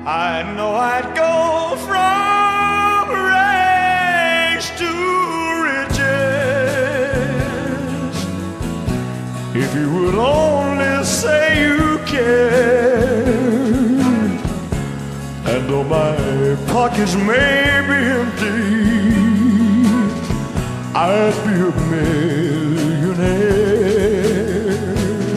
I know I'd go from rags to riches if you would only say you cared. And though my pockets may be empty, I'd be a millionaire.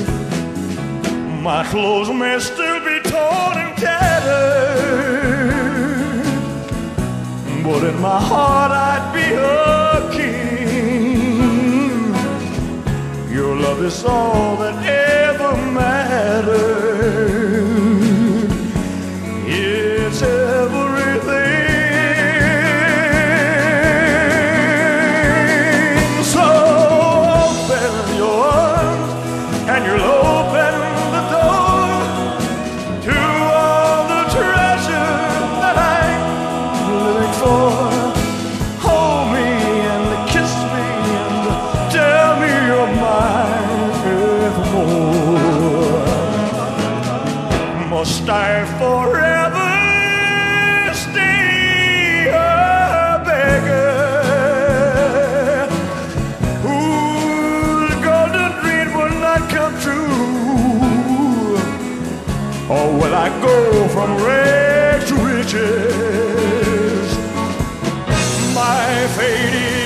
My clothes may still be torn and tattered, but in my heart I'd be a king. Your love is all that ever mattered. It's everything. So open your arms and you'll open the door to all the treasure that I'm living for. Hold me and kiss me and tell me you're mine evermore. Must I forever stay a beggar whose golden dream will not come true? Or will I go from rags to riches? My fate is